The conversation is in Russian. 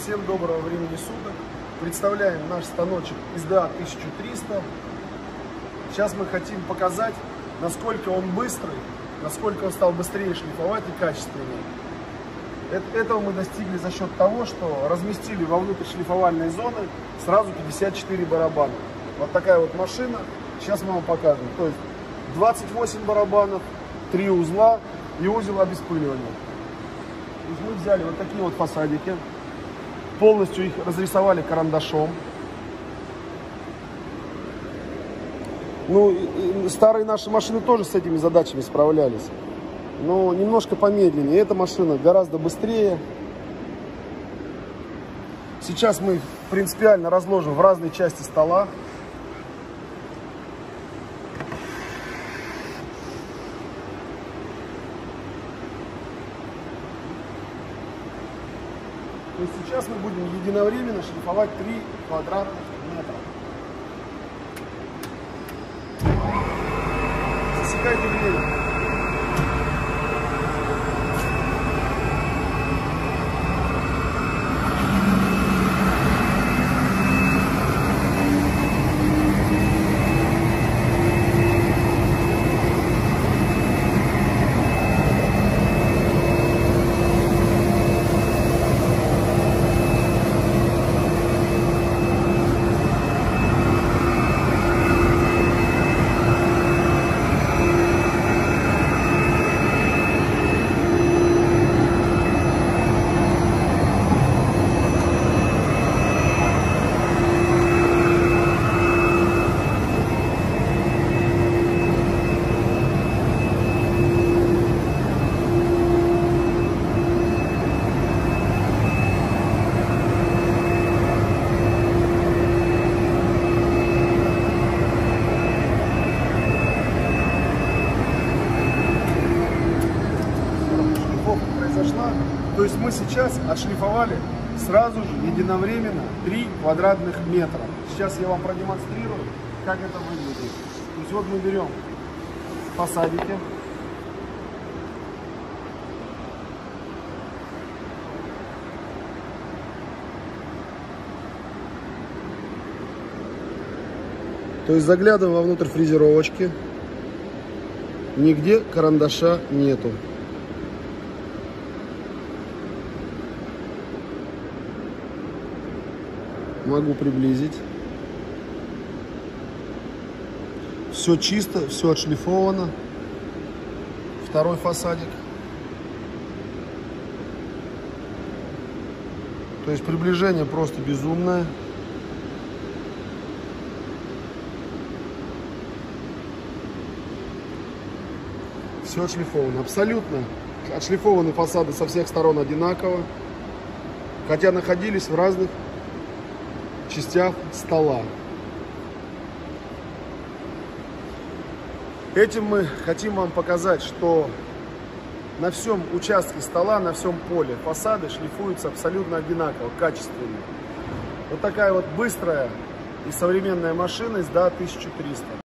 Всем доброго времени суток. Представляем наш станочек СДА 1300. Сейчас мы хотим показать, насколько он быстрый, насколько он стал быстрее шлифовать и качественнее. Этого мы достигли за счет того, что разместили вовнутрь шлифовальной зоны сразу 54 барабана. Вот такая вот машина. Сейчас мы вам покажем. То есть 28 барабанов, 3 узла и узел обеспыливания. То есть мы взяли вот такие вот фасадики, полностью их разрисовали карандашом. Ну, и старые наши машины тоже с этими задачами справлялись, но немножко помедленнее. Эта машина гораздо быстрее. Сейчас мы их принципиально разложим в разные части стола. То есть сейчас мы будем единовременно шлифовать 3 квадратных метра. Засекайте время. То есть мы сейчас отшлифовали сразу же единовременно 3 квадратных метра. Сейчас я вам продемонстрирую, как это выглядит. То есть вот мы берем фасадики. То есть заглядываем вовнутрь фрезеровочки. Нигде карандаша нету. Могу приблизить. Все чисто, все отшлифовано. Второй фасадик. То есть приближение просто безумное. Все отшлифовано. Абсолютно отшлифованы фасады со всех сторон одинаково. Хотя находились в разных частях стола. Этим мы хотим вам показать, что на всем участке стола, на всем поле фасады шлифуются абсолютно одинаково, качественно. Вот такая вот быстрая и современная машина СДА 1300.